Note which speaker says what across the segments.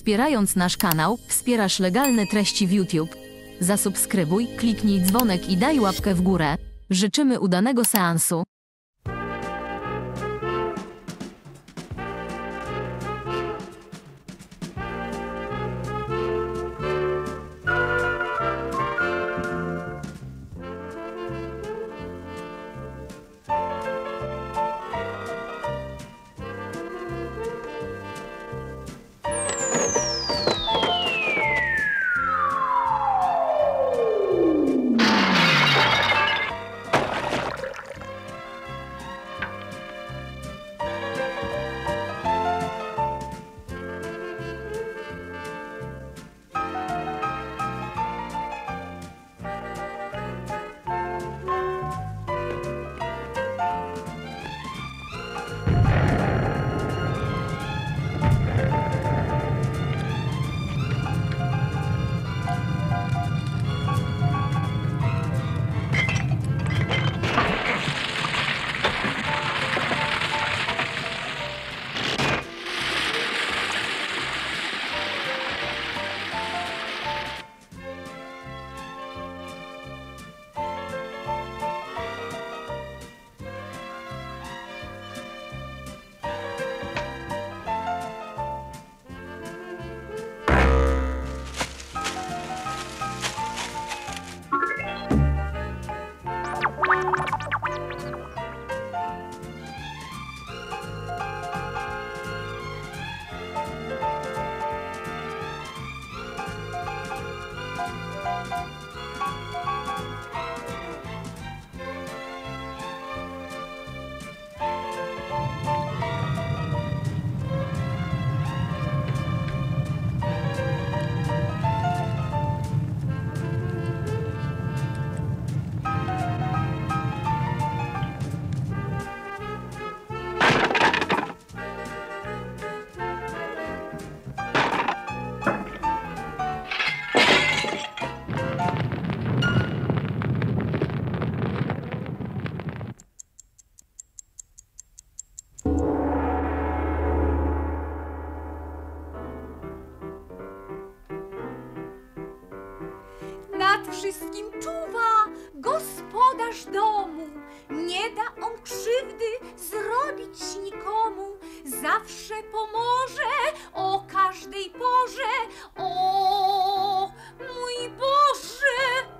Speaker 1: Wspierając nasz kanał, wspierasz legalne treści w YouTube. Zasubskrybuj, kliknij dzwonek i daj łapkę w górę. Życzymy udanego seansu.
Speaker 2: Nad wszystkim czuwa gospodarz domu. Nie da on krzywdy zrobić nikomu. Zawsze pomoże o każdej porze. O mój Boże!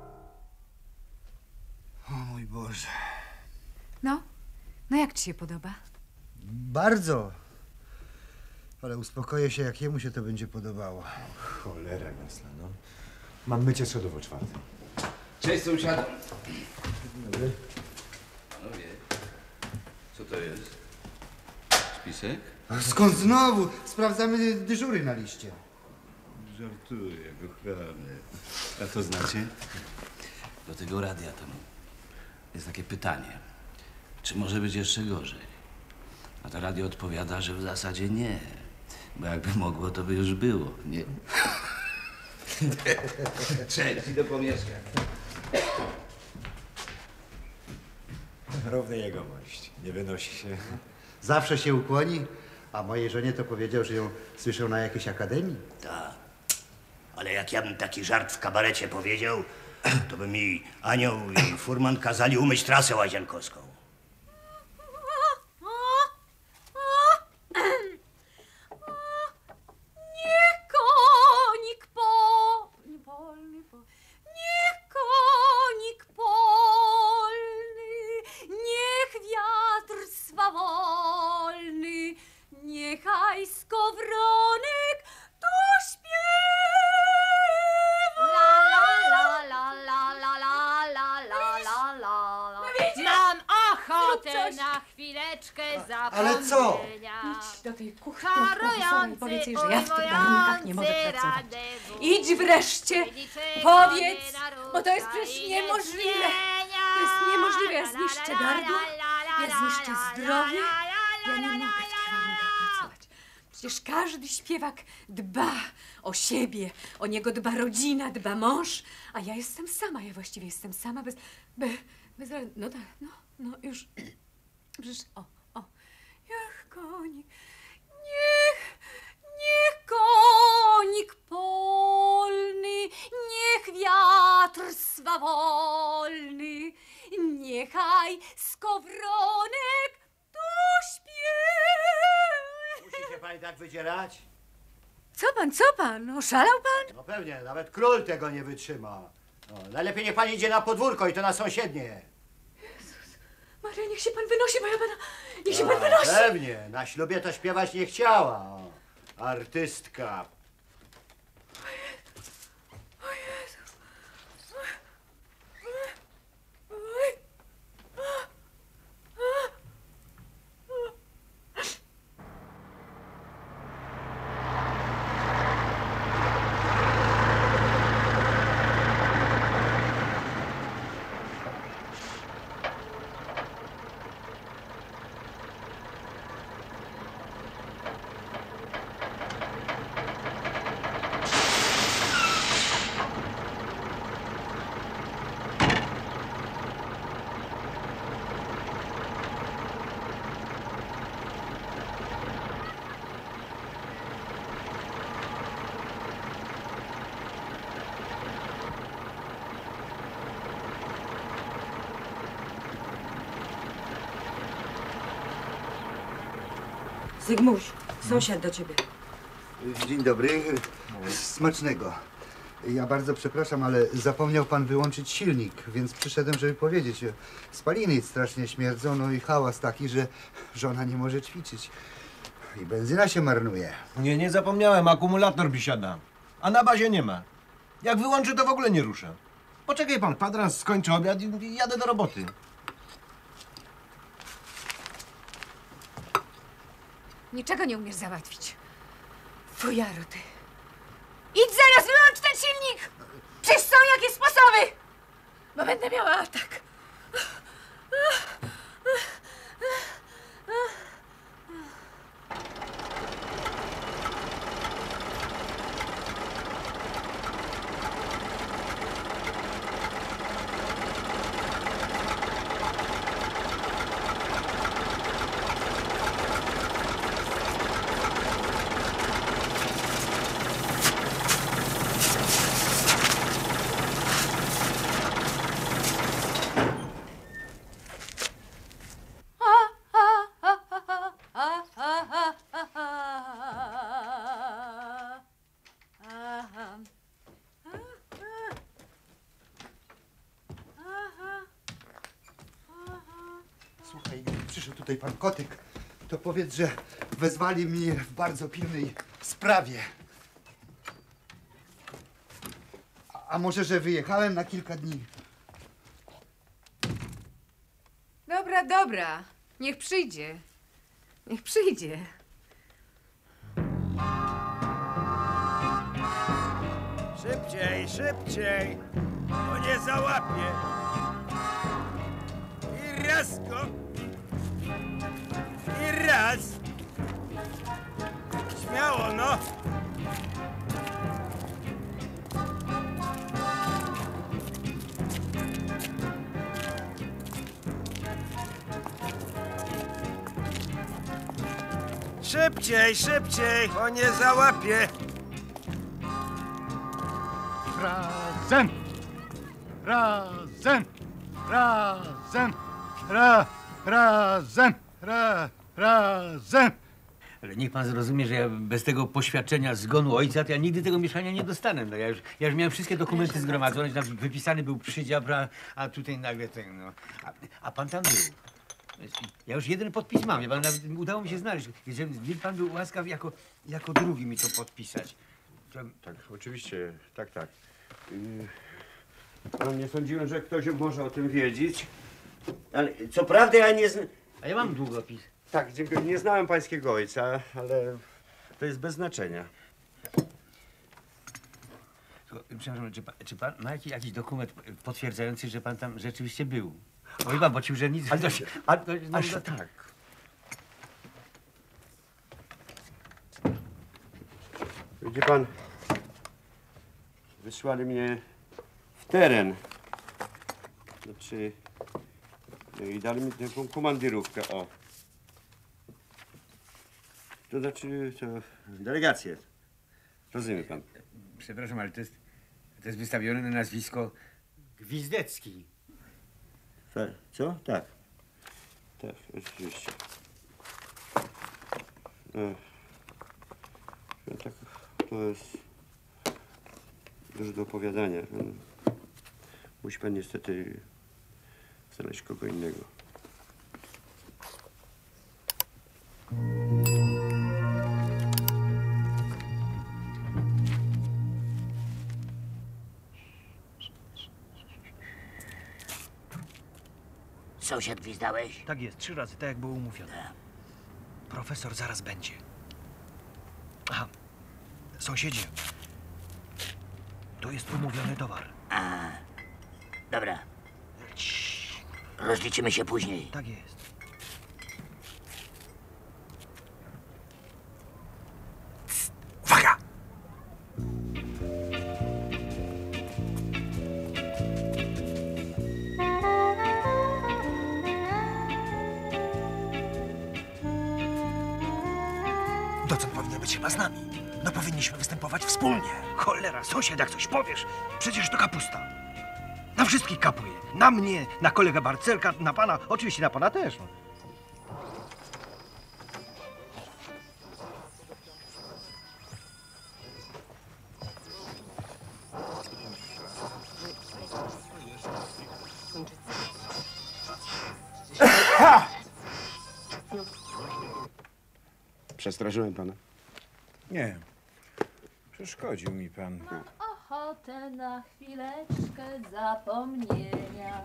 Speaker 3: O mój Boże.
Speaker 2: No jak ci się podoba?
Speaker 3: Bardzo. Ale uspokoję się, jak jemu się to będzie podobało.
Speaker 4: Cholera jasna, no. Mam mycie schodów o 4.
Speaker 5: Cześć sąsiadom.
Speaker 4: Dobry.
Speaker 5: Panowie, co to jest? Spisek?
Speaker 3: A skąd znowu? Sprawdzamy dyżury na liście.
Speaker 5: Żartuję, kochany. A to znacie? Do tego radia tam jest takie pytanie. Czy może być jeszcze gorzej? A to radio odpowiada, że w zasadzie nie. Bo jakby mogło, to by już było, nie? Cześć, idę po mieszkanie.
Speaker 4: Równy jegomość. Nie wynosi się.
Speaker 3: Zawsze się ukłoni, a mojej żonie to powiedział, że ją słyszał na jakiejś akademii.
Speaker 6: Tak. Ale jak ja bym taki żart w kabarecie powiedział, to by mi Anioł i furman kazali umyć trasę łazienkowską.
Speaker 2: Niech konik polny, niech konik polny, niech wiatr swawolny, niechaj skowronek tu śpiewa. La la la la la la la la la la.
Speaker 7: Mam ochotę na chwileczkę zapomnienia.
Speaker 3: Ale co?
Speaker 2: Idź do tej kuchni
Speaker 7: Czarujący,
Speaker 2: i powiedz jej, że ja w tych warunkach nie mogę
Speaker 7: ujmujący
Speaker 2: pracować.
Speaker 7: radę
Speaker 2: Idź wreszcie, powiedz, bo to jest przecież niemożliwe. To jest niemożliwe, ja zniszczę gardło, ja zniszczę zdrowie, ja nie mogę w tych warunkach pracować. Przecież każdy śpiewak dba o siebie, o niego dba rodzina, dba mąż, a ja jestem sama, ja właściwie jestem sama bez no tak, no już, przecież, niech konik, niech konik.
Speaker 3: wydzierać?
Speaker 2: Co pan? Oszalał pan?
Speaker 3: No pewnie, nawet król tego nie wytrzyma. No, najlepiej niech pan idzie na podwórko i to na sąsiednie.
Speaker 2: Maria, niech się pan wynosi, bo ja pana... Niech się pan wynosi!
Speaker 3: Pewnie, na ślubie to śpiewać nie chciała. O, artystka.
Speaker 2: O Jezu.
Speaker 8: Zygmuś, sąsiad do ciebie.
Speaker 3: Dzień dobry. Smacznego. Ja bardzo przepraszam, ale zapomniał pan wyłączyć silnik, więc przyszedłem, żeby powiedzieć. Spaliny strasznie śmierdzą, no i hałas taki, że żona nie może ćwiczyć. I benzyna się marnuje.
Speaker 9: Nie zapomniałem, akumulator biesiada. A na bazie nie ma. Jak wyłączy, to w ogóle nie rusza. Poczekaj pan, kwadrans skończy obiad i jadę do roboty.
Speaker 2: Niczego nie umiesz załatwić. Fujaro ty. Idź zaraz, wyłącz ten silnik! Przecież są jakieś sposoby! Bo będę miała atak.
Speaker 3: Słuchaj, gdy przyszedł tutaj pan Kotyk, to powiedz, że wezwali mnie w bardzo pilnej sprawie. A może, że wyjechałem na kilka dni?
Speaker 2: Dobra. Niech przyjdzie. Niech przyjdzie.
Speaker 10: Szybciej, bo nie załapie. I raz go. I raz. Śmiało, no. Szybciej, bo nie załapie.
Speaker 11: Razem! Razem!
Speaker 5: Ale niech pan zrozumie, że ja bez tego poświadczenia zgonu ojca, to ja nigdy tego mieszkania nie dostanę. No, ja już miałem wszystkie dokumenty zgromadzone, tam wypisany był przydział, a tutaj nagle ten, no. A pan tam był. Ja już jeden podpis mam, nawet udało mi się znaleźć. Gdyby pan był łaskaw jako drugi mi to podpisać.
Speaker 10: Tak, oczywiście, tak. No, nie sądziłem, że ktoś może o tym wiedzieć. Ale co prawda ja nie znam...
Speaker 5: A ja mam długopis.
Speaker 10: Tak, dziękuję. Nie znałem pańskiego ojca, ale to jest bez znaczenia.
Speaker 5: Przepraszam, czy pan ma jakiś dokument potwierdzający, że pan tam rzeczywiście był? Oj, pan, bo ci urzędnicy...
Speaker 10: Tak. Widzi pan, wysłali mnie w teren. Znaczy, no i dali mi taką komandyrówkę, o. To znaczy, to delegację. Rozumie pan.
Speaker 5: Przepraszam, ale to jest wystawione na nazwisko Gwizdecki.
Speaker 10: Co? Tak. Tak, oczywiście. No tak, to jest dużo do opowiadania. Musi pan niestety znaleźć kogo innego.
Speaker 6: Sąsiad gwizdałeś?
Speaker 12: Tak jest, 3 razy, tak jak było umówione. Profesor zaraz będzie. Aha, sąsiedzie. To jest umówiony towar.
Speaker 6: A, dobra. Rozliczymy się później.
Speaker 12: Tak jest. Uwaga! Docent powinien być chyba z nami. No powinniśmy występować wspólnie. Cholera, sąsiad, jak coś powiesz, przecież to kapusta. Na wszystkich kapuje. Na mnie, na kolegę Barcelka, na pana, oczywiście na pana też.
Speaker 10: Przestraszyłem pana?
Speaker 4: Nie. Przeszkodził mi pan.
Speaker 7: Ochotę na chwileczkę zapomnienia.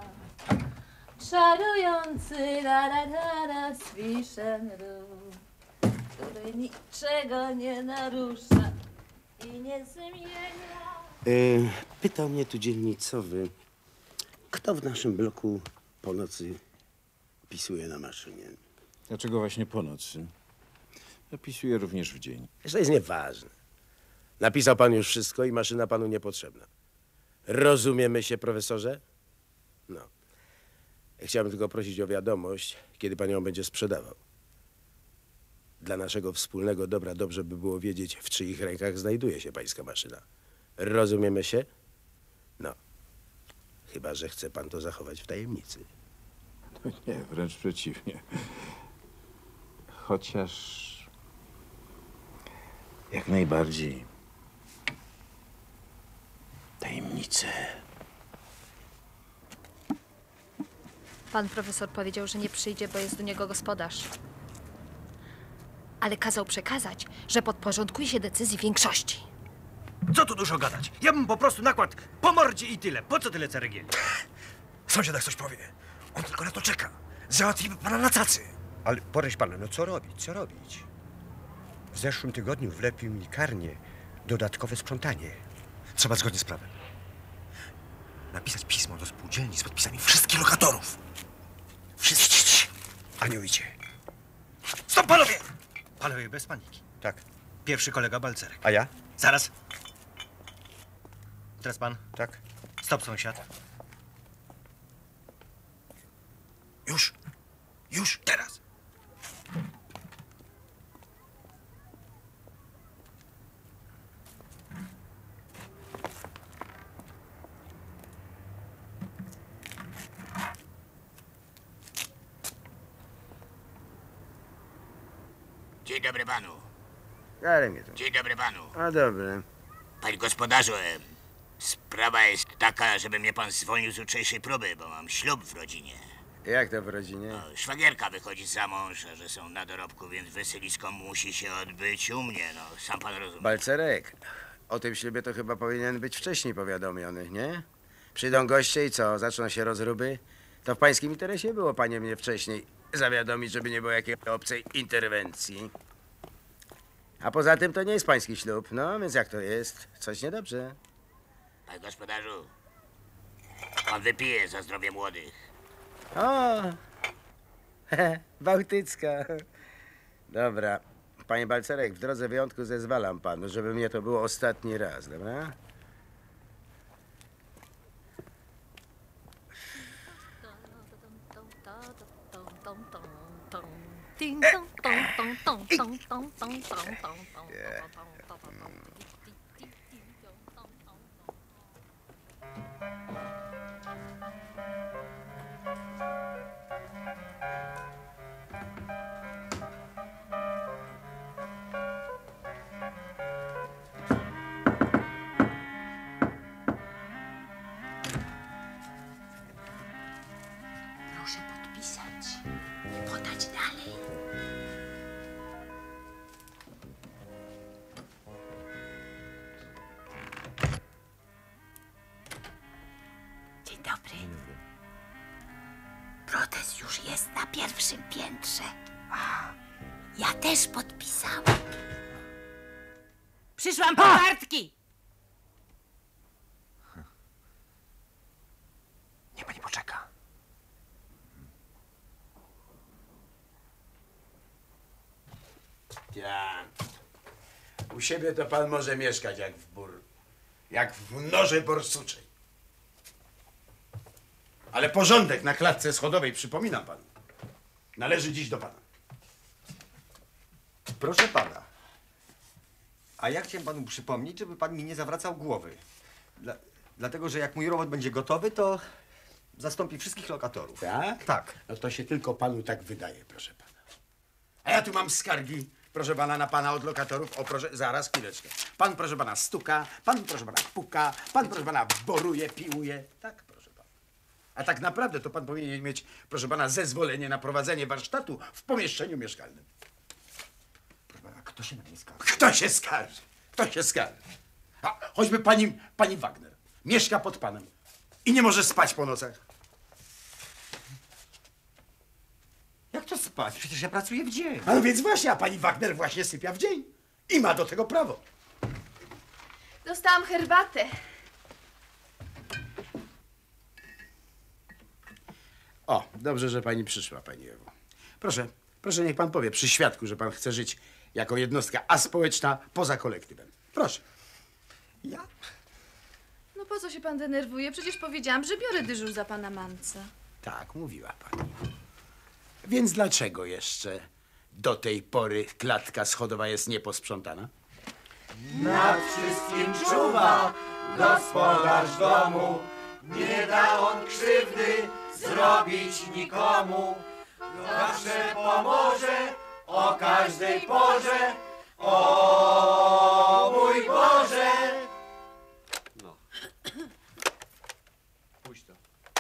Speaker 7: Czarujący la swiszem ruch, który niczego nie narusza i nie zmienia.
Speaker 6: Pytał mnie tu dzielnicowy, kto w naszym bloku po nocy pisuje na maszynie.
Speaker 13: Dlaczego właśnie po nocy? Zapisuję również w dzień.
Speaker 14: To jest nieważne. Napisał pan już wszystko i maszyna panu niepotrzebna. Rozumiemy się, profesorze? No. Chciałbym tylko prosić o wiadomość, kiedy pan ją będzie sprzedawał. Dla naszego wspólnego dobra dobrze by było wiedzieć, w czyich rękach znajduje się pańska maszyna. Rozumiemy się? No. Chyba że chce pan to zachować w tajemnicy.
Speaker 13: No nie, wręcz przeciwnie. Chociaż jak najbardziej tajemnicę.
Speaker 15: Pan profesor powiedział, że nie przyjdzie, bo jest u niego gospodarz. Ale kazał przekazać, że podporządkuje się decyzji większości.
Speaker 12: Co tu dużo gadać? Ja bym po prostu nakładł po mordzie i tyle. Po co tyle ceregieli? Sąsiad jak coś powie. On tylko na to czeka. Załatwimy pana na cacy.
Speaker 10: Ale poradź pana, no co robić, co robić? W zeszłym tygodniu wlepił mi karnie dodatkowe sprzątanie.
Speaker 12: Trzeba zgodnie z prawem napisać pismo do spółdzielni z podpisami wszystkich lokatorów. Wszyscy.
Speaker 10: Anioł idzie.
Speaker 12: Stop, panowie! Panowie, bez paniki.
Speaker 10: Tak.
Speaker 12: Pierwszy kolega Balcerek.
Speaker 10: A ja?
Speaker 12: Zaraz. Teraz pan.
Speaker 10: Tak.
Speaker 12: Stop, sąsiad. Już. Już, teraz.
Speaker 6: Dzień dobry panu.
Speaker 14: Ale mnie to.
Speaker 6: Dzień dobry panu.
Speaker 14: A dobre.
Speaker 6: Panie gospodarzu, sprawa jest taka, żeby mnie pan zwolnił z jutrzejszej próby, bo mam ślub w rodzinie.
Speaker 14: Jak to w rodzinie?
Speaker 6: No, szwagierka wychodzi za mąż, a że są na dorobku, więc weselisko musi się odbyć u mnie, no, sam pan rozumie.
Speaker 14: Balcerek, o tym ślubie to chyba powinien być wcześniej powiadomiony, nie? Przyjdą goście i co, zaczną się rozruby? To w pańskim interesie było, panie, mnie wcześniej zawiadomić, żeby nie było jakiejś obcej interwencji. A poza tym to nie jest pański ślub, no więc jak to jest? Coś niedobrze.
Speaker 6: Panie gospodarzu, pan wypije za zdrowie młodych.
Speaker 14: O, Bałtycka. Dobra, panie Balcerek, w drodze wyjątku zezwalam panu, żeby mnie to było ostatni raz, dobra?
Speaker 16: pierwszym piętrze. Ja też podpisałam. Przyszłam po kartki.
Speaker 12: Niech pani poczeka.
Speaker 14: Ja. U siebie to pan może mieszkać jak w noże borsuczej. Ale porządek na klatce schodowej, przypominam panu, należy dziś do pana.
Speaker 4: Proszę pana. A ja chciałem panu przypomnieć, żeby pan mi nie zawracał głowy. Dlatego, że jak mój robot będzie gotowy, to zastąpi wszystkich lokatorów.
Speaker 14: Tak?
Speaker 4: Tak.
Speaker 14: No to się tylko panu tak wydaje, proszę pana. A ja tu mam skargi, proszę pana, na pana od lokatorów. O, proszę, zaraz, chwileczkę. Pan, proszę pana, stuka, pan, proszę pana, puka, pan, proszę pana, boruje, piłuje. Tak, proszę pana. A tak naprawdę to pan powinien mieć, proszę pana, zezwolenie na prowadzenie warsztatu w pomieszczeniu mieszkalnym.
Speaker 4: Proszę pana, kto się na mnie skarży?
Speaker 14: Kto się skarży? Kto się skarży? A choćby pani Wagner mieszka pod panem i nie może spać po nocach.
Speaker 4: Jak to spać? Przecież ja pracuję w dzień.
Speaker 14: A no więc właśnie, a pani Wagner właśnie sypia w dzień. I ma do tego prawo.
Speaker 15: Dostałam herbatę.
Speaker 14: O, dobrze, że pani przyszła, pani Ewo. Proszę, niech pan powie przy świadku, że pan chce żyć jako jednostka aspołeczna poza kolektywem. Proszę.
Speaker 4: Ja?
Speaker 15: No po co się pan denerwuje? Przecież powiedziałam, że biorę dyżur za pana Manca.
Speaker 14: Tak, mówiła pani. Więc dlaczego jeszcze do tej pory klatka schodowa jest nieposprzątana?
Speaker 17: Nad wszystkim czuwa gospodarz domu. Nie da on krzywdy zrobić nikomu. Zawsze pomoże o każdej porze. O mój Boże!
Speaker 4: No. Pójdź to.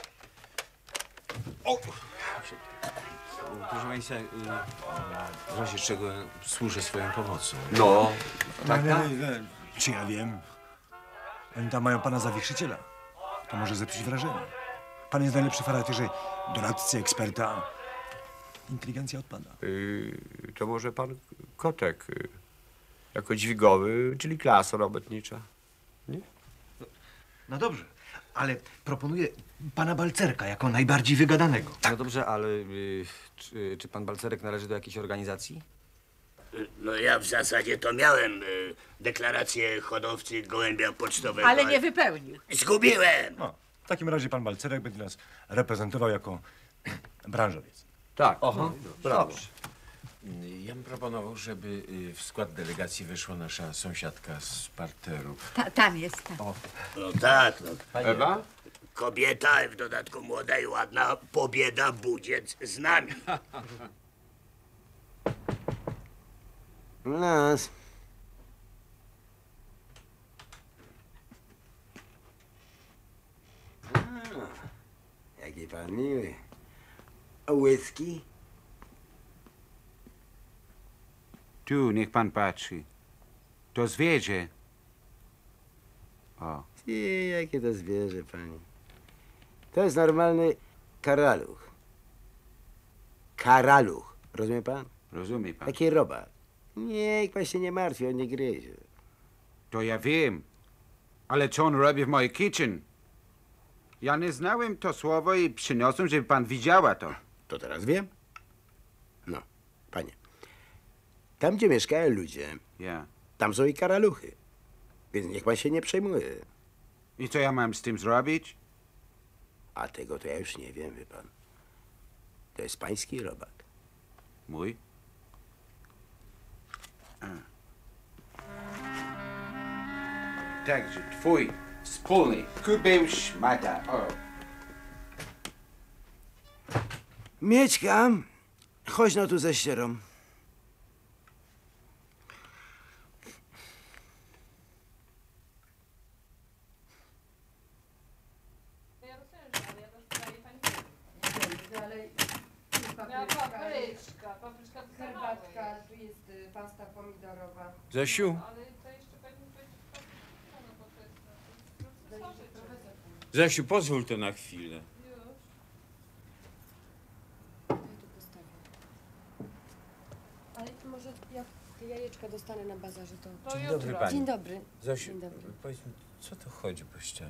Speaker 13: O! Proszę Państwa, w razie czego służę swoją pomocą.
Speaker 4: No, tak?
Speaker 12: Czy ja wiem? Oni tam mają pana za wichrzyciela. To może zepsuć wrażenie. Pan jest najlepszy w charakterze doradcy, eksperta. Inteligencja odpada.
Speaker 10: To może pan Kotek, jako dźwigowy, czyli klasa robotnicza. Nie?
Speaker 12: No dobrze, ale proponuję pana Balcerka jako najbardziej wygadanego.
Speaker 4: No dobrze, ale czy pan Balcerek należy do jakiejś organizacji?
Speaker 6: No ja w zasadzie to miałem deklarację hodowcy gołębia pocztowego.
Speaker 8: Ale nie wypełnił.
Speaker 6: Zgubiłem!
Speaker 12: No, w takim razie pan Balcerek będzie nas reprezentował jako branżowiec.
Speaker 10: Tak.
Speaker 4: Oho,
Speaker 10: Dobrze.
Speaker 13: Ja bym proponował, żeby w skład delegacji weszła nasza sąsiadka z parteru.
Speaker 8: Tam jest, tam.
Speaker 6: No tak, no.
Speaker 10: Ewa?
Speaker 6: Kobieta, w dodatku młoda i ładna, pobieda, budziec z nami.
Speaker 14: Nas. Jaki pan miły. A whisky?
Speaker 18: Tu, niech pan patrzy. To zwierzę. O.
Speaker 14: Jakie to zwierzę, pani? To jest normalny karaluch. Karaluch. Rozumie pan?
Speaker 18: Rozumie pan.
Speaker 14: Taki robak. Niech pan się nie martwi, on nie gryzie.
Speaker 18: To ja wiem. Ale co on robi w mojej kitchen? Ja nie znałem to słowo i przyniosłem, żeby pan widziała to.
Speaker 14: To teraz wiem? No, panie. Tam, gdzie mieszkają ludzie, tam są i karaluchy. Więc niech pan się nie przejmuje.
Speaker 18: I co ja mam z tym zrobić?
Speaker 14: A tego to ja już nie wiem, wie pan. To jest pański robak.
Speaker 18: Mój? Także twój wspólny kubeł szmata. O.
Speaker 14: Mieczka, chodź no tu ze ścierą.
Speaker 2: Papryczka, herbatka, tu jest pasta pomidorowa.
Speaker 13: Zosiu? Zosiu, pozwól to na chwilę.
Speaker 8: troszeczkę dostanę na bazarze, to...
Speaker 13: Dzień dobry pani.
Speaker 8: Dzień dobry.
Speaker 13: Zosiu,
Speaker 8: Dzień dobry.
Speaker 13: powiedz mi, co to chodzi po ścianie?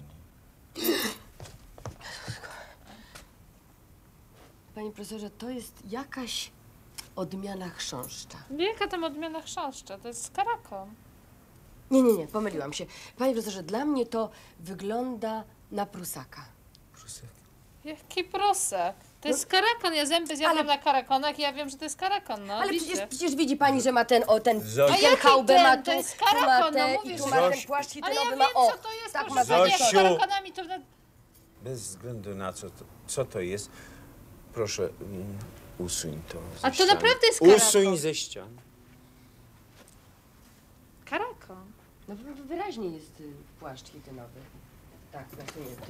Speaker 8: Panie profesorze, to jest jakaś odmiana chrząszcza.
Speaker 7: Jaka tam odmiana chrząszcza? To jest karakon.
Speaker 8: Nie, pomyliłam się. Panie profesorze, dla mnie to wygląda na prusaka.
Speaker 7: Jaki prosek? To jest karakon. Ja zęby zjadłam na karakonach i ja wiem, że to jest karakon, no.
Speaker 8: Ale
Speaker 7: widzę.
Speaker 8: przecież widzi pani, że ma ten
Speaker 13: Zosiu.
Speaker 7: A jaki
Speaker 8: haubę, ma
Speaker 7: ten?
Speaker 8: tu,
Speaker 7: To jest
Speaker 8: tu ma
Speaker 7: karakon,
Speaker 8: te,
Speaker 7: no mówisz.
Speaker 8: i tu ma ten płaszcz
Speaker 7: Ale
Speaker 8: hitynowy,
Speaker 7: ja
Speaker 8: ma
Speaker 7: wiem,
Speaker 8: o.
Speaker 7: co to jest,
Speaker 8: tak
Speaker 7: proszę
Speaker 8: ma
Speaker 7: pani, jak z
Speaker 13: Zosiu.
Speaker 7: karakonami to...
Speaker 13: Bez względu na co to jest, proszę, usuń to ze
Speaker 7: A to
Speaker 13: ścian.
Speaker 7: naprawdę jest karakon.
Speaker 13: Usuń ze ścian.
Speaker 7: Karakon.
Speaker 8: No wyraźnie jest płaszcz hitynowy. Tak, zasunięty.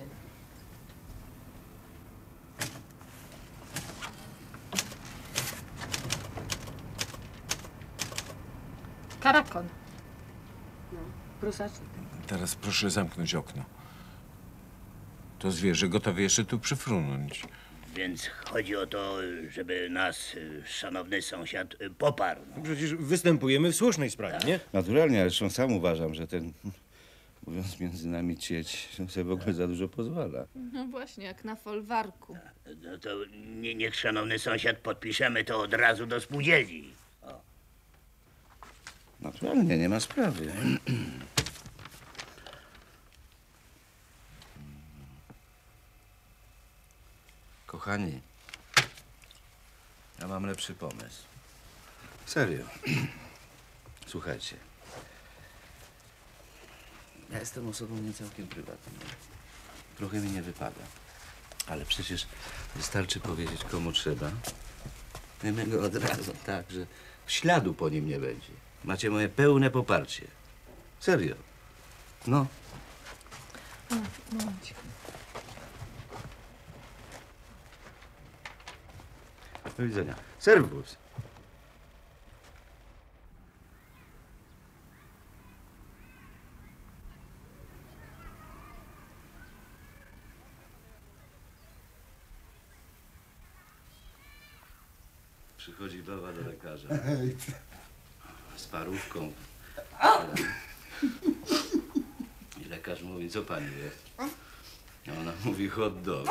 Speaker 7: Karakon.
Speaker 8: No, prusaczek.
Speaker 13: Teraz proszę zamknąć okno. To zwierzę gotowe jeszcze tu przyfrunąć.
Speaker 6: Więc chodzi o to, żeby nas szanowny sąsiad poparł.
Speaker 9: Przecież występujemy w słusznej sprawie, nie?
Speaker 5: Naturalnie, ale zresztą sam uważam, że ten, mówiąc między nami, cieć sobie w ogóle za dużo pozwala.
Speaker 15: No właśnie, jak na folwarku.
Speaker 6: No to niech szanowny sąsiad podpiszemy to od razu do spółdzielni.
Speaker 5: Naturalnie, nie ma sprawy. Kochani, ja mam lepszy pomysł. Serio. Słuchajcie. Ja jestem osobą nie całkiem prywatną. Trochę mi nie wypada. Ale przecież wystarczy powiedzieć, komu trzeba. I my go od razu, tak, że śladu po nim nie będzie. Macie moje pełne poparcie. Serio. No. Do widzenia. Serwus. Przychodzi baba do lekarza. Z parówką. I lekarz mówi, co pani jest? A ona mówi, hot dog.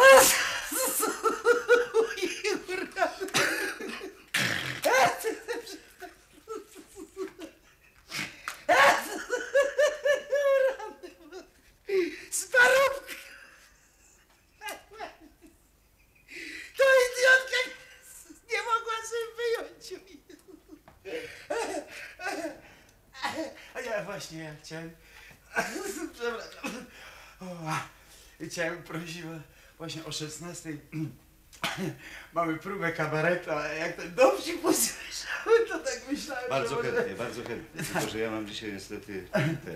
Speaker 17: Z parówką! To idiotka nie mogła sobie wyjąć. A ja właśnie chciałem... Przepraszam. Chciałem prosić właśnie o 16:00. Mamy próbę kabaretu, a jak ten dowcip usłyszałem, to tak myślałem,
Speaker 5: Bardzo
Speaker 17: że może...
Speaker 5: chętnie, bardzo chętnie. Tylko, że ja mam dzisiaj niestety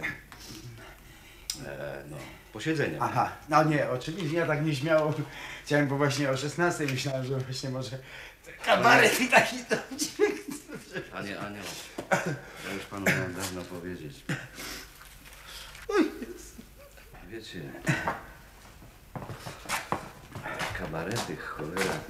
Speaker 5: posiedzenia.
Speaker 17: Aha, no nie, oczywiście ja tak nieśmiało chciałem, bo właśnie o 16:00 myślałem, że właśnie może kabaret i taki dowcip.
Speaker 5: Panie Anioł, ja już panu miałem dawno powiedzieć. Wiecie, kabarety, cholera.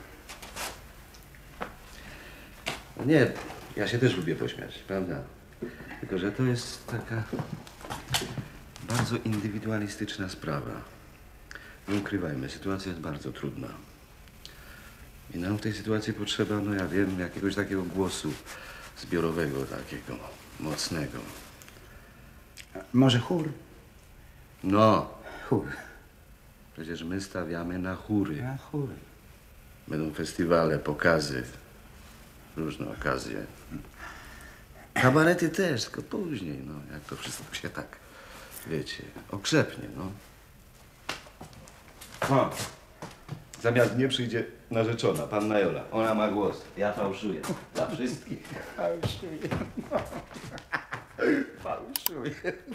Speaker 5: No nie, ja się też lubię pośmiać, prawda? Tylko, że to jest taka bardzo indywidualistyczna sprawa. Nie ukrywajmy, sytuacja jest bardzo trudna. I nam w tej sytuacji potrzeba, no ja wiem, jakiegoś takiego głosu zbiorowego, takiego mocnego.
Speaker 17: Może chór?
Speaker 5: No.
Speaker 17: Chór.
Speaker 5: Przecież my stawiamy na chóry.
Speaker 17: Na chóry.
Speaker 5: Będą festiwale, pokazy, różne okazje. Kabarety też, tylko później, no, jak to wszystko się tak, wiecie, okrzepnie, no. O, zamiast mnie przyjdzie narzeczona, panna Jola. Ona ma głos, ja fałszuję. Dla wszystkich.
Speaker 17: Fałszuję. Fałszuję.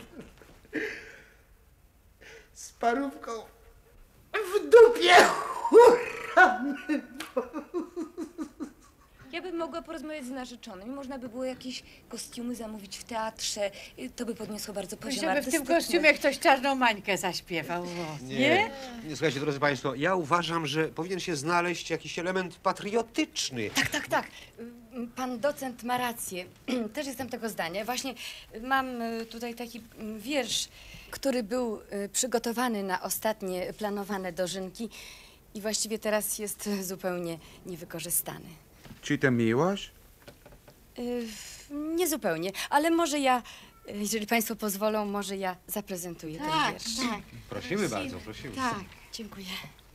Speaker 17: Z parówką w dupie. Hurra!
Speaker 2: Ja bym mogła porozmawiać z narzeczonymi. Można by było jakieś kostiumy zamówić w teatrze. To by podniosło bardzo poziom
Speaker 16: Żeby w tym
Speaker 2: artystyczny.
Speaker 16: kostiumie ktoś Czarną Mańkę zaśpiewał. Nie?
Speaker 19: Słuchajcie, drodzy Państwo, ja uważam, że powinien się znaleźć jakiś element patriotyczny.
Speaker 8: Tak. Pan docent ma rację. Też jestem tego zdania. Właśnie mam tutaj taki wiersz, który był przygotowany na ostatnie planowane dożynki i właściwie teraz jest zupełnie niewykorzystany.
Speaker 19: Czy to miłość?
Speaker 8: Nie zupełnie, ale może ja, jeżeli Państwo pozwolą, może ja zaprezentuję ten wiersz.
Speaker 2: Tak.
Speaker 19: Prosimy bardzo, prosimy.
Speaker 8: Tak, dziękuję.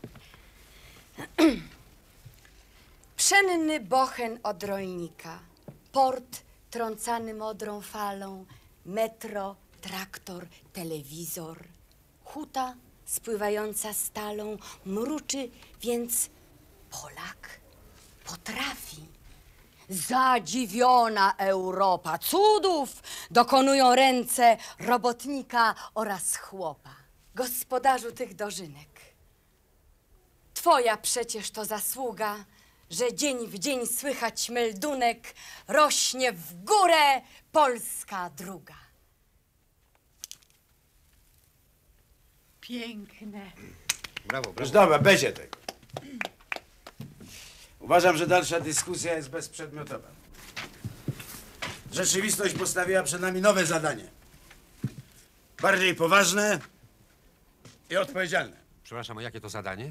Speaker 8: Pszenny bochen od rolnika, port trącany modrą falą, metro, traktor, telewizor, huta spływająca stalą, mruczy, więc Polak potrafi. Zadziwiona Europa cudów dokonują ręce robotnika oraz chłopa. Gospodarzu tych dożynek, twoja przecież to zasługa, że dzień w dzień słychać meldunek, rośnie w górę Polska druga.
Speaker 16: Piękne.
Speaker 19: Brawo,
Speaker 14: Już dobra, będzie tego. Uważam, że dalsza dyskusja jest bezprzedmiotowa. Rzeczywistość postawiła przed nami nowe zadanie. Bardziej poważne i odpowiedzialne.
Speaker 19: Przepraszam, a jakie to zadanie?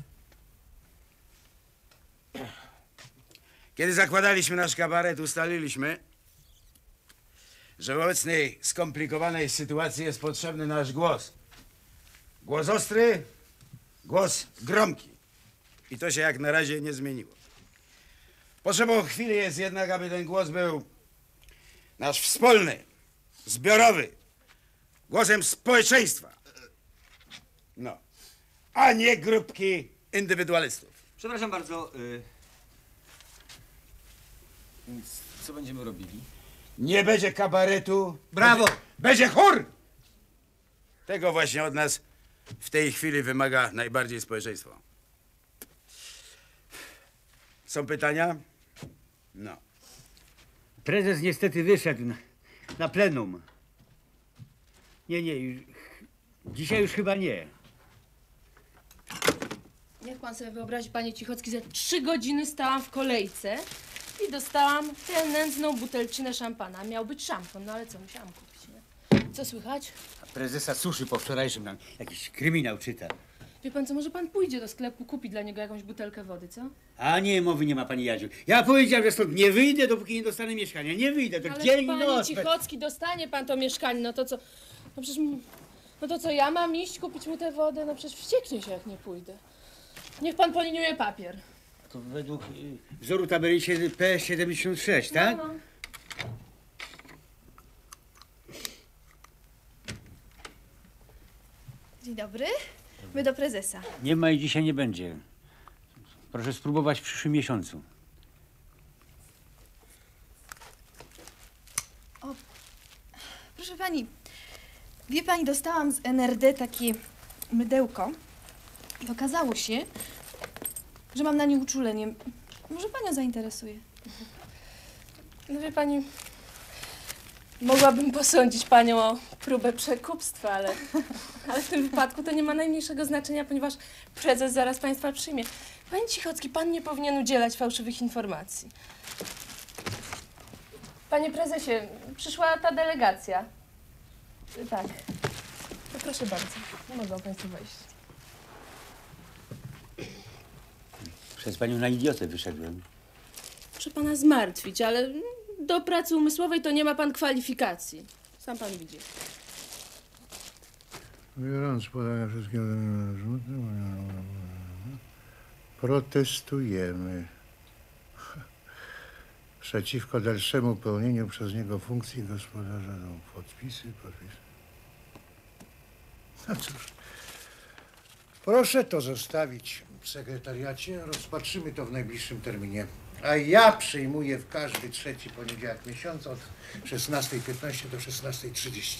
Speaker 14: Kiedy zakładaliśmy nasz kabaret, ustaliliśmy, że w obecnej skomplikowanej sytuacji jest potrzebny nasz głos. Głos ostry, głos gromki. I to się jak na razie nie zmieniło. Potrzebą chwili jest jednak, aby ten głos był nasz wspólny, zbiorowy, głosem społeczeństwa. No, a nie grupki indywidualistów.
Speaker 4: Przepraszam bardzo, więc co będziemy robili?
Speaker 14: Nie będzie kabaretu.
Speaker 12: Brawo!
Speaker 14: Będzie chór! Tego właśnie od nas w tej chwili wymaga najbardziej społeczeństwo. Są pytania? No.
Speaker 17: Prezes niestety wyszedł na plenum. Nie, dzisiaj już chyba nie.
Speaker 20: Niech pan sobie wyobrazi, panie Cichocki, że 3 godziny stałam w kolejce i dostałam tę nędzną butelczynę szampana. Miał być szampon, no ale co, musiałam kupić, nie? Co słychać?
Speaker 17: Prezesa suszy po wczorajszym nam jakiś kryminał czyta.
Speaker 20: Wie pan co, może pan pójdzie do sklepu, kupi dla niego jakąś butelkę wody, co?
Speaker 17: A nie, mowy nie ma, pani Jadziu. Ja powiedziałem, że stąd nie wyjdę, dopóki nie dostanę mieszkania. Nie wyjdę, to
Speaker 20: Ale
Speaker 17: dzień i
Speaker 20: panie
Speaker 17: noc.
Speaker 20: Cichocki, dostanie pan to mieszkanie, no to co? No przecież, no to co, ja mam iść kupić mu tę wodę? No przecież wścieknie się, jak nie pójdę. Niech pan poliniuje papier.
Speaker 17: To według wzoru tabeli P76, tak?
Speaker 20: No. Dzień dobry. My do prezesa.
Speaker 17: Nie ma i dzisiaj nie będzie. Proszę spróbować w przyszłym miesiącu.
Speaker 20: O, proszę pani, wie pani, dostałam z NRD takie mydełko i okazało się, że mam na nie uczulenie. Może panią zainteresuje. No wie pani, mogłabym posądzić panią o próbę przekupstwa, ale w tym wypadku to nie ma najmniejszego znaczenia, ponieważ prezes zaraz państwa przyjmie. Panie Cichocki, pan nie powinien udzielać fałszywych informacji. Panie prezesie, przyszła ta delegacja. Tak. To proszę bardzo, nie mogą państwo wejść.
Speaker 17: Przez panią na idiotę wyszedłem.
Speaker 20: Muszę pana zmartwić, ale do pracy umysłowej to nie ma pan kwalifikacji. Sam pan widzi.
Speaker 21: Biorąc pod uwagę wszystkie zarzuty, protestujemy przeciwko dalszemu pełnieniu przez niego funkcji gospodarza domu. Podpisy. No cóż, proszę to zostawić w sekretariacie, rozpatrzymy to w najbliższym terminie. A ja przyjmuję w każdy trzeci poniedziałek miesiąca od 16:15 do 16:30.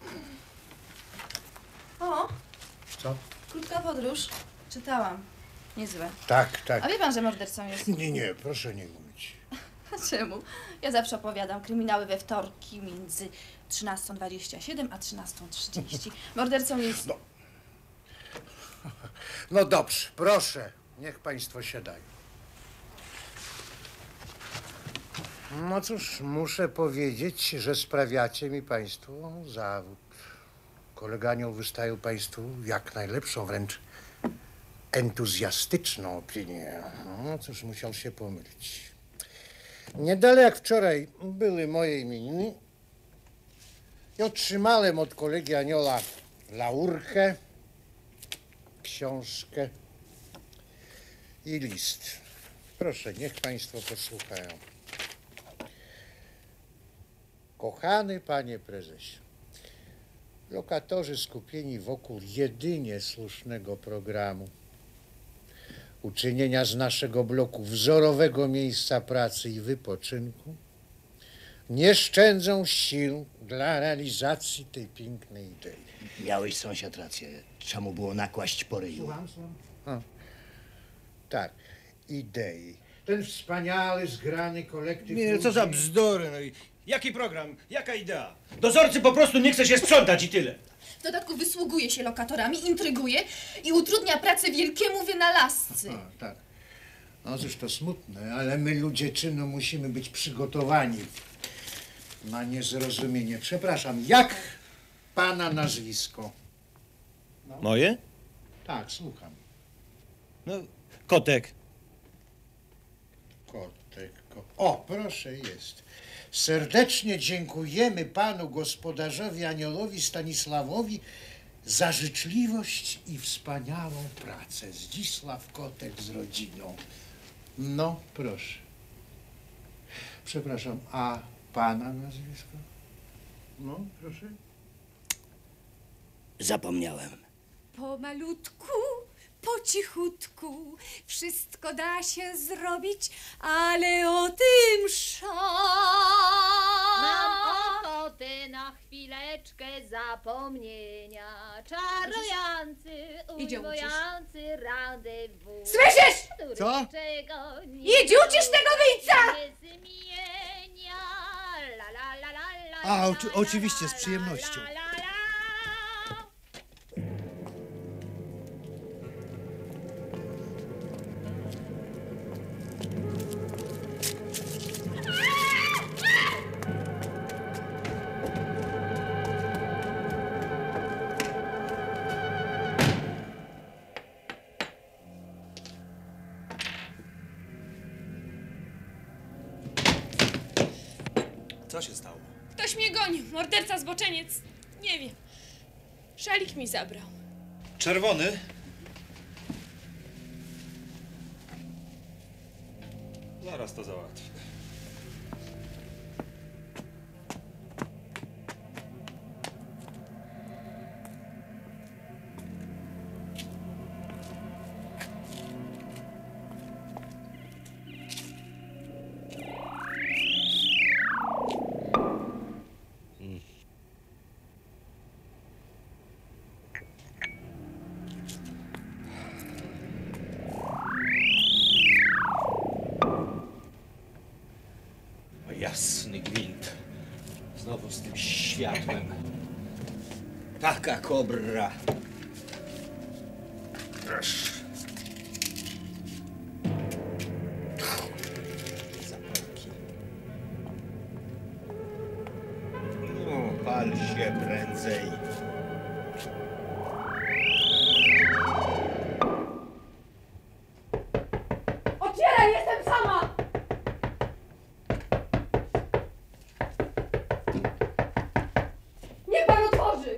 Speaker 20: O,
Speaker 21: Co?
Speaker 20: krótka podróż. Czytałam. niezłe.
Speaker 21: Tak, tak.
Speaker 20: A wie pan, że mordercą jest?
Speaker 21: Nie, proszę nie mówić.
Speaker 20: Czemu? Ja zawsze opowiadam kryminały we wtorki między 13:27 a 13:30. Mordercą jest...
Speaker 21: No dobrze, proszę, niech państwo siadają. No cóż, muszę powiedzieć, że sprawiacie mi państwo zawód. Koleganią wystają państwu jak najlepszą, wręcz entuzjastyczną opinię. No cóż, musiał się pomylić. Niedaleko jak wczoraj były moje imieniny i otrzymałem od kolegi Anioła laurkę, książkę i list. Proszę, niech państwo posłuchają. Kochany panie prezesie, lokatorzy skupieni wokół jedynie słusznego programu, uczynienia z naszego bloku wzorowego miejsca pracy i wypoczynku, nie szczędzą sił dla realizacji tej pięknej idei.
Speaker 6: Miałeś, sąsiad, rację. Czemu było nakłaść po ryju?
Speaker 21: Słucham. Tak, idei. Ten wspaniały, zgrany kolektyw...
Speaker 12: Nie, co za bzdury, no i jaki program, jaka idea? Dozorcy po prostu nie chce się sprzątać i tyle.
Speaker 20: W dodatku wysługuje się lokatorami, intryguje i utrudnia pracę wielkiemu wynalazcy.
Speaker 21: Tak. No cóż, to smutne, ale my, ludzie czynu, musimy być przygotowani na niezrozumienie. Przepraszam, jak pana nazwisko? No.
Speaker 12: Moje?
Speaker 21: Tak, słucham.
Speaker 12: No, Kotek.
Speaker 21: Kotek. O, proszę, jest. Serdecznie dziękujemy panu gospodarzowi Aniolowi Stanisławowi za życzliwość i wspaniałą pracę. Zdzisław Kotek z rodziną. No, proszę. Przepraszam, a pana nazwisko? No, proszę.
Speaker 6: Zapomniałem.
Speaker 2: Pomalutku, po cichutku, wszystko da się zrobić, ale o tym
Speaker 1: Mam ochotę na chwileczkę zapomnienia. Czarujący,
Speaker 2: Idzie
Speaker 1: ujmujący randewu.
Speaker 2: Słyszysz?
Speaker 1: Co?
Speaker 2: Idź, ucisz tego wyjca!
Speaker 3: A, oczywiście, z przyjemnością.
Speaker 12: Co się stało?
Speaker 20: Ktoś mnie gonił, morderca, zboczeniec. Nie wiem. Szalik mi zabrał.
Speaker 12: Czerwony? Zaraz to załatwię. Jasny gwint. Znowu z tym światłem. Taka kobra. Proszę. Zapalki. No, pal się prędzej.
Speaker 2: Otwieraj, jestem sama! Niech pan otworzy!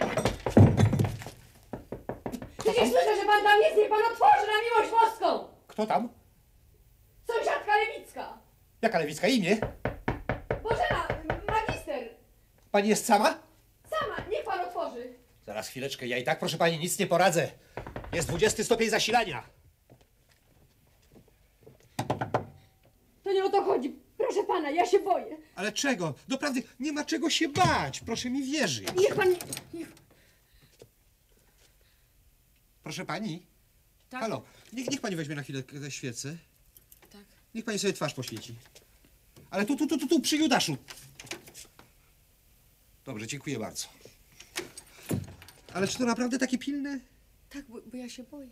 Speaker 2: Przecież słyszę, że pan tam jest, niech pan otworzy na miłość boską!
Speaker 21: Kto tam?
Speaker 2: Sąsiadka Lewicka!
Speaker 21: Jaka Lewicka imię?
Speaker 2: Bożena, magister!
Speaker 21: Pani jest sama?
Speaker 2: Sama, niech pan otworzy!
Speaker 12: Zaraz chwileczkę, ja i tak, proszę pani, nic nie poradzę. Jest 20 stopień zasilania.
Speaker 2: To nie o to chodzi. Proszę pana, ja się boję.
Speaker 19: Ale czego? Doprawdy nie ma czego się bać. Proszę mi wierzyć.
Speaker 2: Niech pan... Niech...
Speaker 19: Proszę pani,
Speaker 8: Tak?
Speaker 19: Halo, niech pani weźmie na chwilę tę świecę.
Speaker 8: Tak.
Speaker 19: Niech pani sobie twarz poświeci. Ale tu, przy Judaszu. Dobrze, dziękuję bardzo. Ale czy to naprawdę takie pilne?
Speaker 8: Tak, bo ja się boję.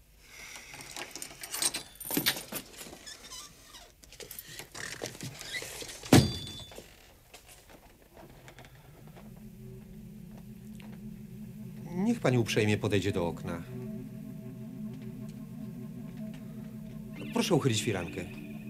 Speaker 19: Niech pani uprzejmie podejdzie do okna. Proszę uchylić firankę.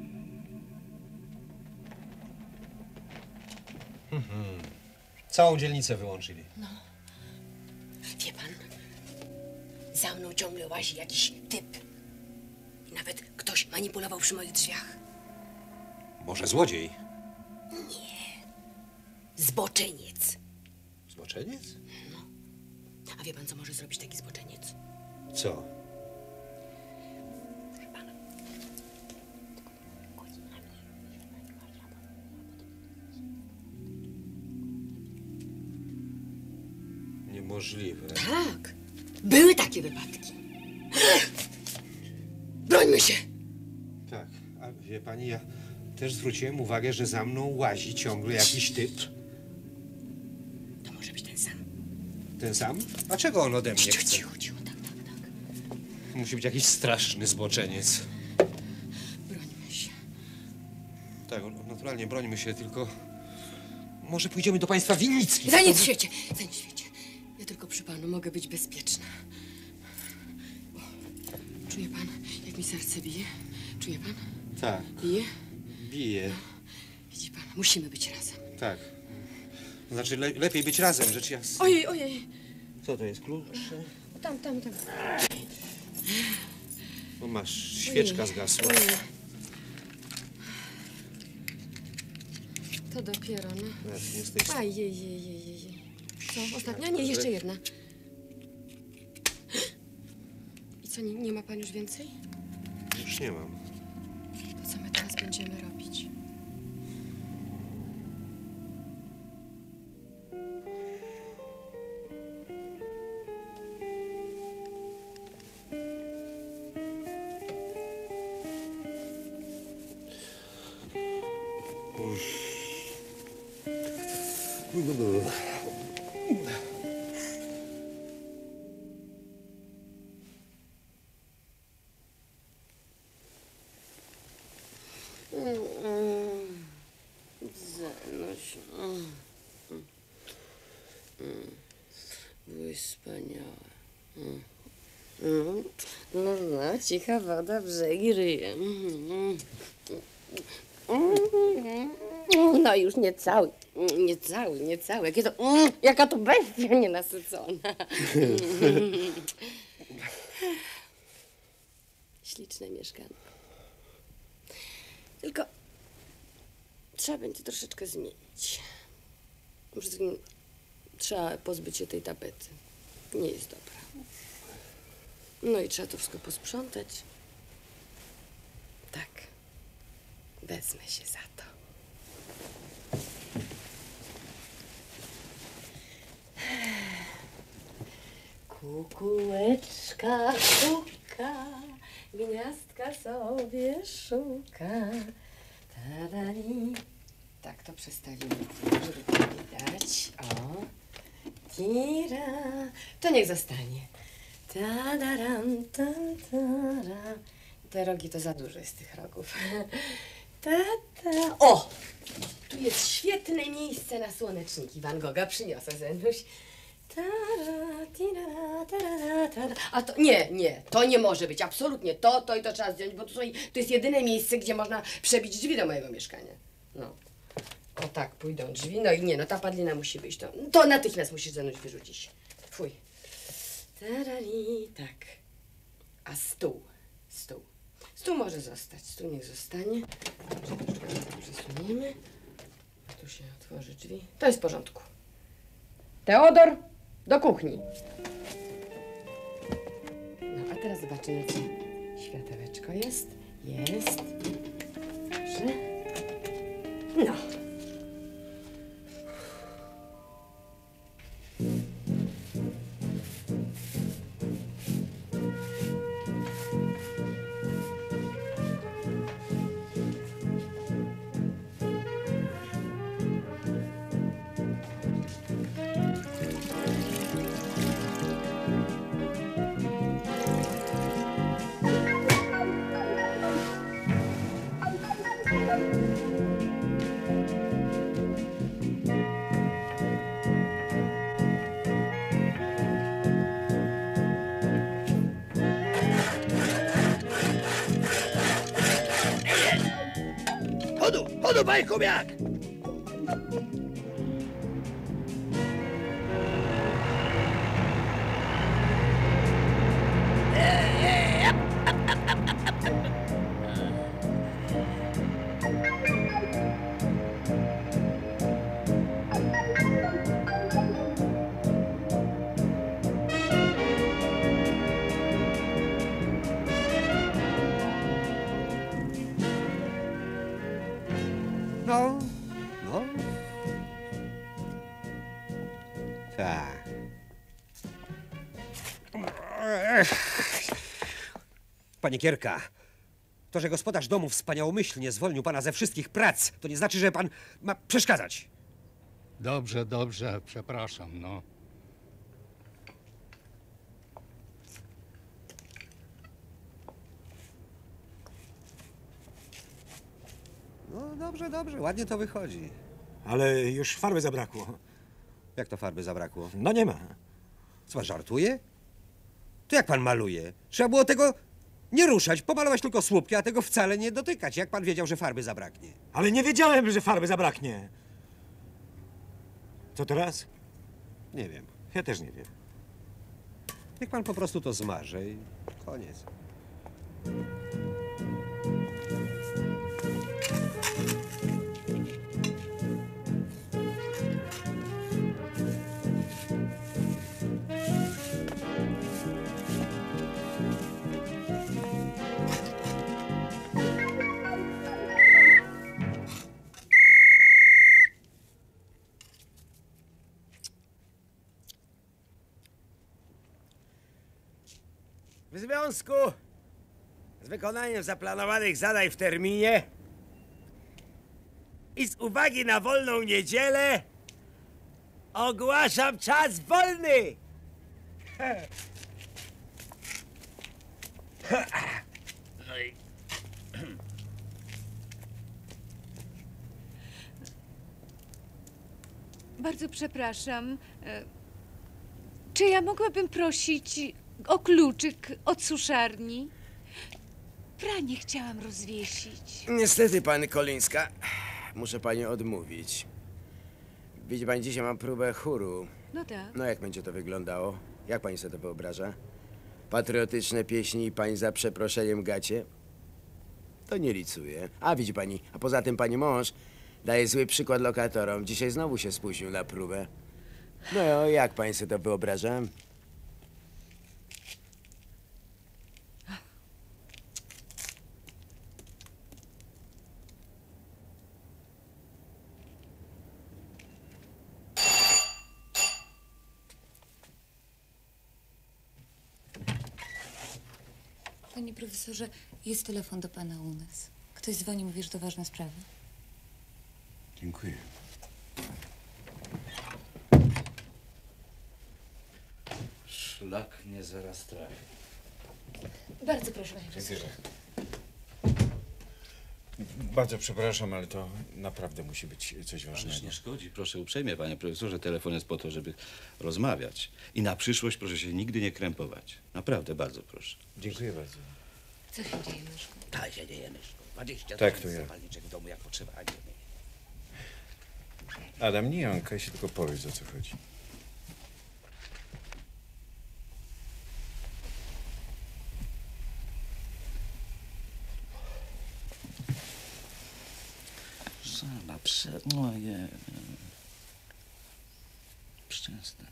Speaker 19: Całą dzielnicę wyłączyli.
Speaker 8: No. Wie pan, za mną ciągle łazi jakiś typ. I nawet ktoś manipulował przy moich drzwiach.
Speaker 19: Może złodziej?
Speaker 8: Nie. Zboczeniec.
Speaker 19: Zboczeniec?
Speaker 8: A wie pan, co może zrobić taki zboczeniec?
Speaker 19: Co? Niemożliwe.
Speaker 8: Tak. Były takie wypadki. Brońmy się!
Speaker 19: Tak, a wie pani, ja też zwróciłem uwagę, że za mną łazi ciągle jakiś typ.
Speaker 8: To może być ten sam.
Speaker 19: Ten sam? A czego on ode mnie
Speaker 8: Cicho,
Speaker 19: chce?
Speaker 8: cicho, tak.
Speaker 19: Musi być jakiś straszny zboczeniec.
Speaker 8: Brońmy się.
Speaker 19: Tak, naturalnie brońmy się, tylko może pójdziemy do państwa Winnickich.
Speaker 8: Za nic w świecie, za nic w świecie. Ja tylko przy panu mogę być bezpieczna. O, czuje pan, jak mi serce bije? Czuje pan?
Speaker 19: Tak.
Speaker 8: Bije?
Speaker 19: Bije.
Speaker 8: Widzi pan, musimy być razem.
Speaker 19: Tak. Znaczy, lepiej być razem, rzecz jasna.
Speaker 8: Ojej, ojej.
Speaker 19: Co to jest, klucz?
Speaker 8: Tam.
Speaker 19: No masz, świeczka zgasła.
Speaker 8: Ojej. To dopiero, no.
Speaker 19: Jesteś...
Speaker 8: Ajej. Co, ostatnia? Nie, jeszcze jedna. I co, nie ma pan już więcej?
Speaker 19: Już nie mam.
Speaker 8: To co my teraz będziemy robić? Zenuś. Byłeś wspaniała. No, cicha woda, brzegi ryje. No już niecały. Jakie to, jaka to bestia nienasycona. Śliczne mieszkanie. Tylko trzeba będzie troszeczkę zmienić. Przede wszystkim trzeba pozbyć się tej tapety. Nie jest dobra. No i trzeba to wszystko posprzątać. Tak. Wezmę się za to. Kukułeczka szuka, gniazdka sobie szuka. Tarari. Tak, to przestawimy, żeby to widać. O. Tira. To niech zostanie. Tadaram, tadaram. Te rogi to za dużo jest tych rogów. O! Tu jest świetne miejsce na słoneczniki Van Gogha. Przyniosę, Zenuś. A to nie, to nie może być, absolutnie. To trzeba zdjąć, bo to jest jedyne miejsce, gdzie można przebić drzwi do mojego mieszkania. No. O tak, pójdą drzwi, no i nie, no ta padlina musi wyjść. To natychmiast musisz Zenuś wyrzucić. Fuj. Tarali, tak. A stół. Stół może zostać, stół niech zostanie. Przesuniemy. Tu się otworzy drzwi. To jest w porządku. Teodor, do kuchni. No, a teraz zobaczymy, co światełeczko jest. Jest. Dobrze. No.
Speaker 14: przodu, panie Kubiak!
Speaker 19: No, no. Tak. Panie Kierka, to, że gospodarz domu wspaniałomyślnie zwolnił pana ze wszystkich prac, to nie znaczy, że pan ma przeszkadzać.
Speaker 11: Dobrze, dobrze, przepraszam, no.
Speaker 19: No dobrze, dobrze, ładnie to wychodzi.
Speaker 12: Ale już farby zabrakło.
Speaker 19: Jak to farby zabrakło?
Speaker 12: No nie ma.
Speaker 19: Co pan żartuje? To jak pan maluje? Trzeba było tego nie ruszać, pomalować tylko słupki, a tego wcale nie dotykać. Jak pan wiedział, że farby zabraknie?
Speaker 12: Ale nie wiedziałem, że farby zabraknie. Co teraz?
Speaker 19: Nie wiem.
Speaker 12: Ja też nie wiem.
Speaker 19: Niech pan po prostu to zmarzy i koniec.
Speaker 14: W związku z wykonaniem zaplanowanych zadań w terminie i z uwagi na wolną niedzielę ogłaszam czas wolny! No i...
Speaker 16: Bardzo przepraszam. Czy ja mogłabym prosić o kluczyk od suszarni? Pranie chciałam rozwiesić.
Speaker 14: Niestety, pani Kolińska, muszę pani odmówić. Widzi pani, dzisiaj mam próbę chóru.
Speaker 16: No tak.
Speaker 14: No jak będzie to wyglądało? Jak pani sobie to wyobraża? Patriotyczne pieśni i pani za przeproszeniem gacie? To nie licuje. A widzi pani, a poza tym pani mąż daje zły przykład lokatorom. Dzisiaj znowu się spóźnił na próbę. No jak pani sobie to wyobraża?
Speaker 22: Panie profesorze, jest telefon do pana u nas. Ktoś dzwoni, mówi, że to ważna sprawa.
Speaker 5: Dziękuję. Szlak mnie zaraz trafi.
Speaker 22: Bardzo proszę, panie profesorze.
Speaker 13: Bardzo przepraszam, ale to naprawdę musi być coś ważnego.
Speaker 5: Ależ nie szkodzi, proszę uprzejmie, panie profesorze. Telefon jest po to, żeby rozmawiać. I na przyszłość proszę się nigdy nie krępować. Naprawdę, bardzo proszę.
Speaker 13: Dziękuję bardzo.
Speaker 22: Co się dzieje, Myszku?
Speaker 14: Tak się dzieje, Myszku. 20
Speaker 13: Tak, to ja.
Speaker 14: zapalniczek w domu jak potrzeba, a nie my.
Speaker 13: Adam, nie jąkaj się, tylko powiedz, o co chodzi.
Speaker 5: Żaba, Ojej. Szczęsne.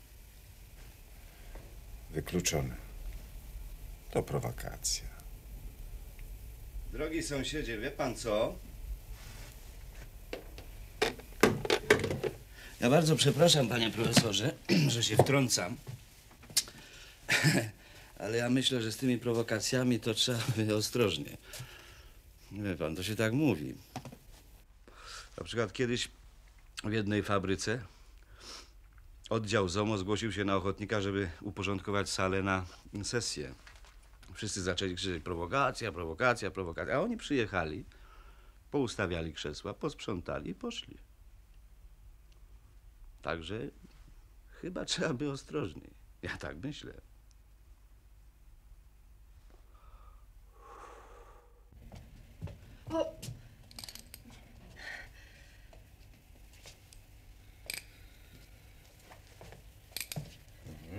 Speaker 13: Wykluczone. To prowokacja.
Speaker 5: Drogi sąsiedzie, wie pan co? Ja bardzo przepraszam, panie profesorze, że się wtrącam. Ale ja myślę, że z tymi prowokacjami to trzeba być ostrożnie. Wie pan, to się tak mówi. Na przykład kiedyś w jednej fabryce oddział ZOMO zgłosił się na ochotnika, żeby uporządkować salę na sesję. Wszyscy zaczęli krzyczeć prowokacja, prowokacja, prowokacja. A oni przyjechali, poustawiali krzesła, posprzątali i poszli. Także chyba trzeba by ostrożniej. Ja tak myślę.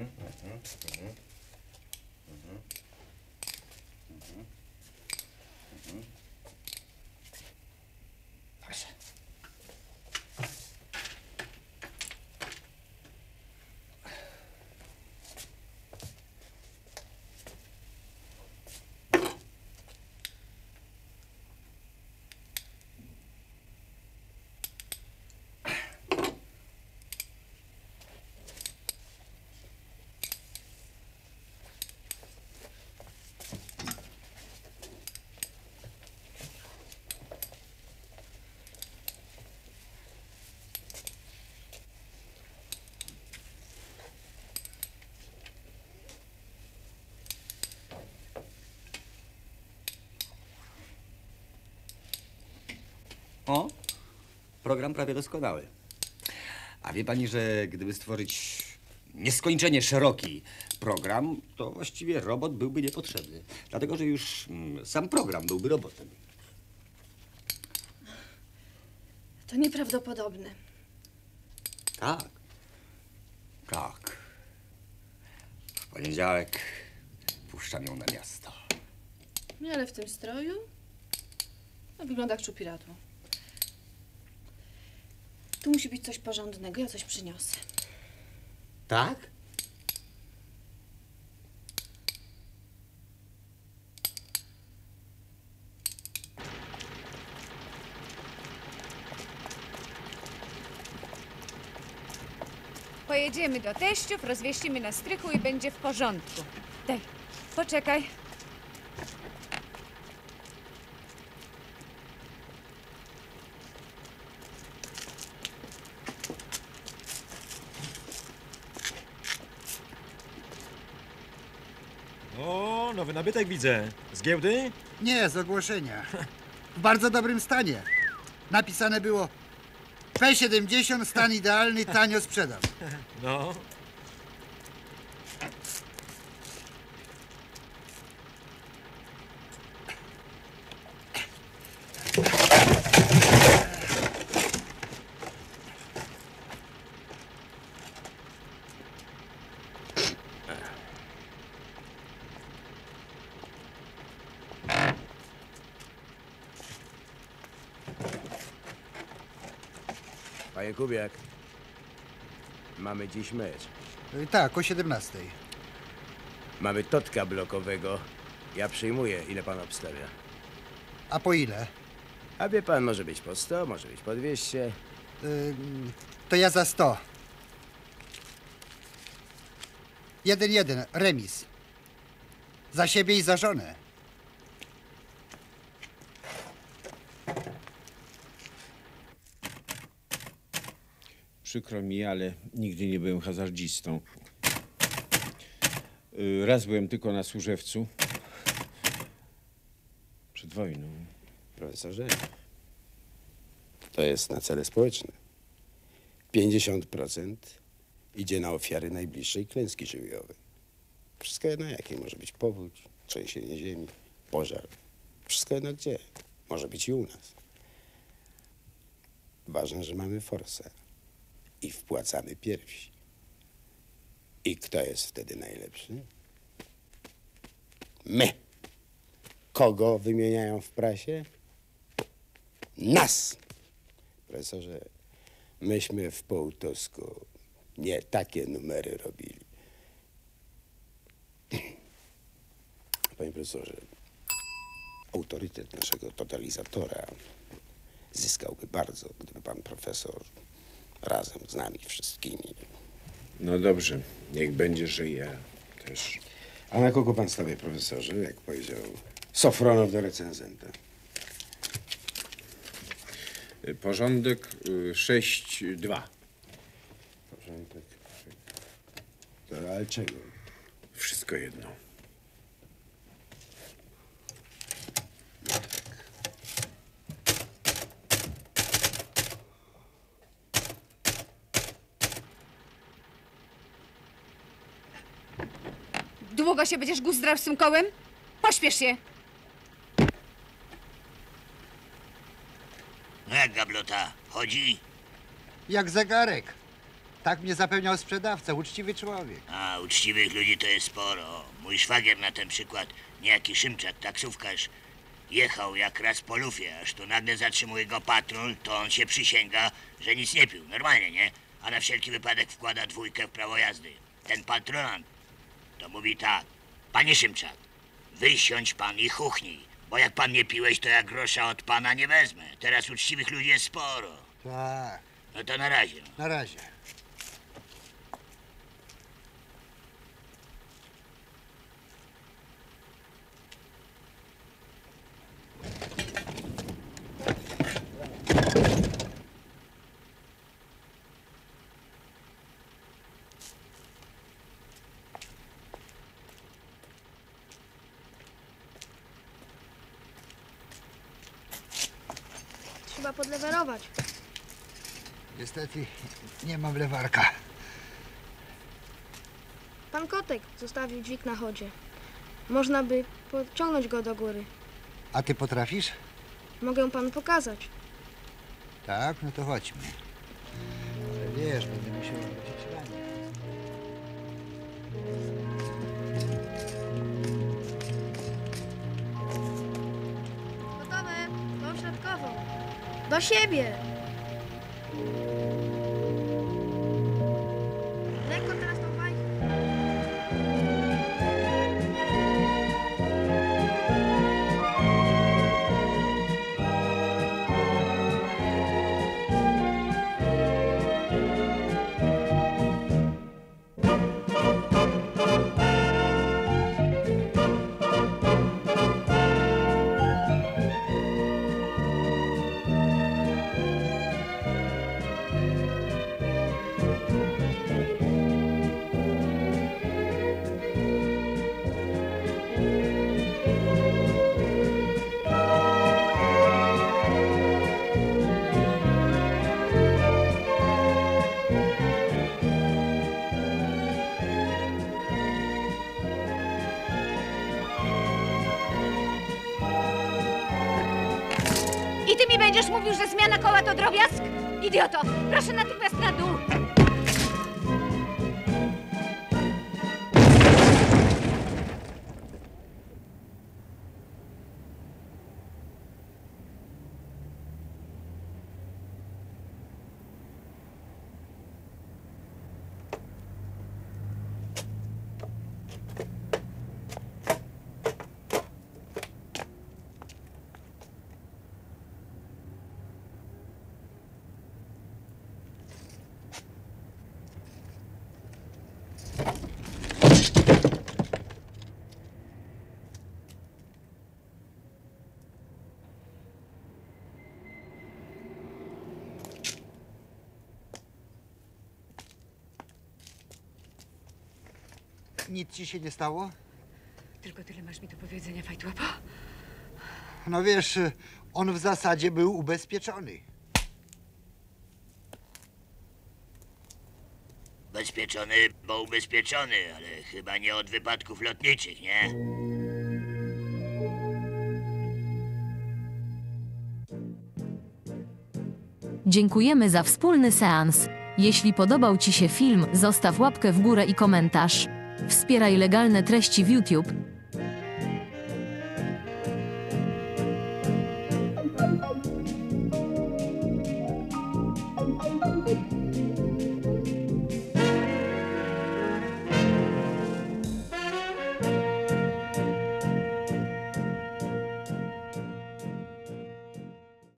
Speaker 5: Proszę.
Speaker 4: O, program prawie doskonały. A wie pani, że gdyby stworzyć nieskończenie szeroki program, to właściwie robot byłby niepotrzebny. Dlatego, że już sam program byłby robotem.
Speaker 20: To nieprawdopodobne.
Speaker 4: Tak. Tak. W poniedziałek puszczam ją na miasto.
Speaker 20: Nie, ale w tym stroju? No, wygląda jak czupiradło. Tu musi być coś porządnego, ja coś przyniosę.
Speaker 4: Tak?
Speaker 16: Pojedziemy do teściów, rozwieścimy na strychu i będzie w porządku. Daj, poczekaj.
Speaker 12: O, nowy nabytek widzę. Z giełdy?
Speaker 3: Nie, z ogłoszenia. W bardzo dobrym stanie. Napisane było P70, stan idealny, tanio sprzedam.
Speaker 12: No.
Speaker 14: Panie Kubiak, mamy dziś mecz.
Speaker 3: Tak, o 17.
Speaker 14: Mamy totka blokowego. Ja przyjmuję, ile pan obstawia.
Speaker 3: A po ile?
Speaker 14: A wie pan, może być po 100, może być po 200.
Speaker 3: To ja za 100. 1-1, remis. Za siebie i za żonę.
Speaker 13: Przykro mi, ale nigdy nie byłem hazardzistą. Raz byłem tylko na Służewcu. Przed wojną.
Speaker 14: Profesorze, to jest na cele społeczne. 50% idzie na ofiary najbliższej klęski żywiołowej. Wszystko jedno jakie. Może być powódź, trzęsienie ziemi, pożar. Wszystko jedno gdzie. Może być i u nas. Ważne, że mamy forsę. I wpłacamy piersi. I kto jest wtedy najlepszy? My. Kogo wymieniają w prasie? Nas! Profesorze, myśmy w Połtosku nie takie numery robili. Panie profesorze, autorytet naszego totalizatora zyskałby bardzo, gdyby pan profesor razem z nami wszystkimi.
Speaker 13: No dobrze, niech będzie, że ja też.
Speaker 14: A na kogo pan stawia, profesorze, jak powiedział Sofronow do recenzenta?
Speaker 13: Porządek 6-2.
Speaker 14: Porządek. To, ale czego?
Speaker 13: Wszystko jedno.
Speaker 16: Długo się będziesz guzdrał z tym kołem? Pośpiesz się.
Speaker 6: No jak gablota? Chodzi?
Speaker 3: Jak zegarek. Tak mnie zapewniał sprzedawca, uczciwy człowiek.
Speaker 6: A, uczciwych ludzi to jest sporo. Mój szwagier na ten przykład, niejaki Szymczak, taksówkarz, jechał jak raz po lufie, aż tu nagle zatrzymuje go patrol, to on się przysięga, że nic nie pił, normalnie, nie? A na wszelki wypadek wkłada 2 w prawo jazdy. Ten patrolant to mówi tak: panie Szymczak, wysiądź pan i chuchnij, bo jak pan nie piłeś, to ja grosza od pana nie wezmę. Teraz uczciwych ludzi jest sporo.
Speaker 3: Tak.
Speaker 6: No to na razie.
Speaker 3: Na razie.
Speaker 10: Trzeba podlewarować.
Speaker 3: Niestety nie mam lewarka.
Speaker 10: Pan Kotek zostawił dźwig na chodzie. Można by podciągnąć go do góry.
Speaker 3: A ty potrafisz?
Speaker 10: Mogę panu pokazać.
Speaker 3: Tak, no to chodźmy. Ale wiesz, będę musiał wrócić rano.
Speaker 10: Gotowe. Tą środkową. Do siebie. Lekko teraz tą wajchę.
Speaker 16: I ty mi będziesz mówił, że zmiana koła to drobiazg? Idioto, proszę natychmiast na dół.
Speaker 3: Nic ci się nie stało?
Speaker 8: Tylko tyle masz mi do powiedzenia, Fajtłapo?
Speaker 3: No wiesz, on w zasadzie był ubezpieczony.
Speaker 6: Ubezpieczony, bo ubezpieczony, ale chyba nie od wypadków lotniczych, nie?
Speaker 18: Dziękujemy za wspólny seans. Jeśli podobał Ci się film, zostaw łapkę w górę i komentarz. Wspieraj legalne treści w YouTube